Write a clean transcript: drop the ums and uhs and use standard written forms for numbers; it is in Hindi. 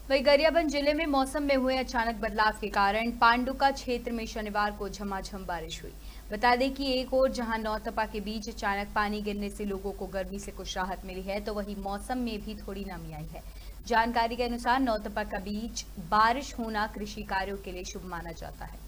वहीं गरियाबंद जिले में मौसम में हुए अचानक बदलाव के कारण पांडुका क्षेत्र में शनिवार को झमाझम बारिश हुई। बता दें कि एक ओर जहां नौतपा के बीच अचानक पानी गिरने से लोगों को गर्मी से कुछ राहत मिली है, तो वहीं मौसम में भी थोड़ी नमी आई है। जानकारी के अनुसार नौतपा का बीच बारिश होना कृषि कार्यों के लिए शुभ माना जाता है।